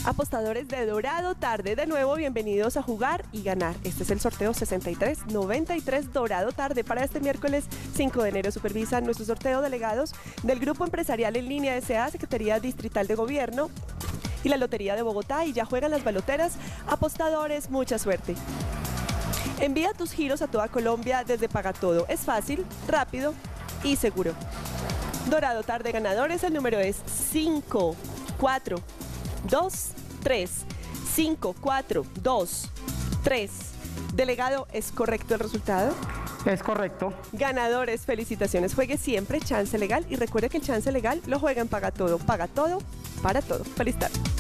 Apostadores de Dorado Tarde, de nuevo bienvenidos a Jugar y Ganar. Este es el sorteo 6393 Dorado Tarde para este miércoles 5 de enero. Supervisan nuestro sorteo delegados del Grupo Empresarial en Línea S.A., Secretaría Distrital de Gobierno y la Lotería de Bogotá, y ya juegan las baloteras. Apostadores, mucha suerte. Envía tus giros a toda Colombia desde Pagatodo. Es fácil, rápido y seguro. Dorado Tarde ganadores, el número es 5, 4, 2, 3. 5, 4, 2, 3. Delegado, ¿es correcto el resultado? Es correcto. Ganadores, felicitaciones. Juegue siempre chance legal y recuerde que el chance legal lo juega en Pagatodo. Paga todo para todo. Feliz tarde.